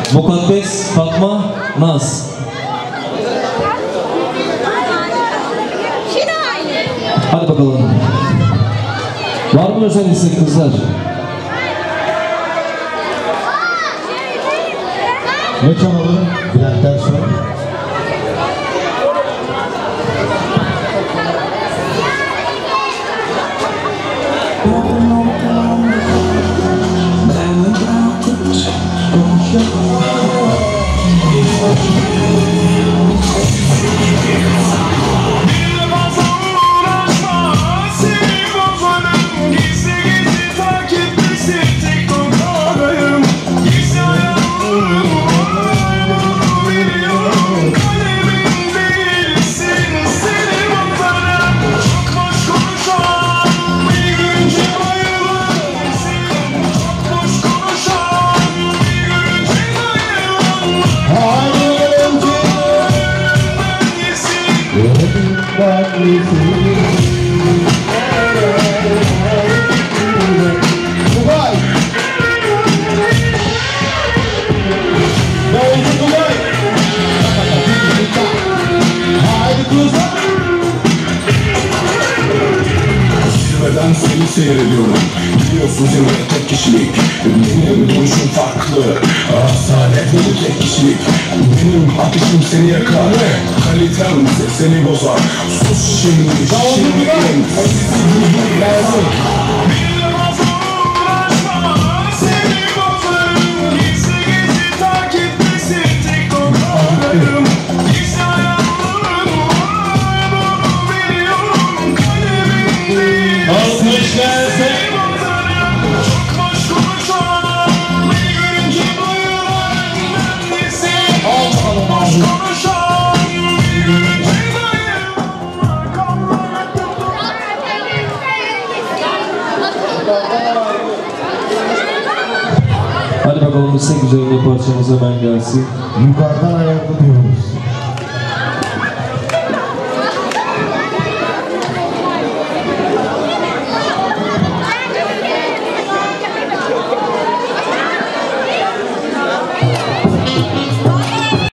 Mukaddes Fatma Naz. Hadi bakalım. Var mı özel istek kızlar? Ne çalalım? Bülent'ten sonra. Zirveden seni seyrediyorum. Biliyorsun zirve tek kişilik. Benim duruşum farklı. Asalet dolu tek kişilik. Benim ateşim seni yakar. Kalitem seni bozar. Sus şimdi. Şimdi lazım. Hadi bakalım istek üzerinde parçamız hemen gelsin. Yukarıdan ayaklı diyorum.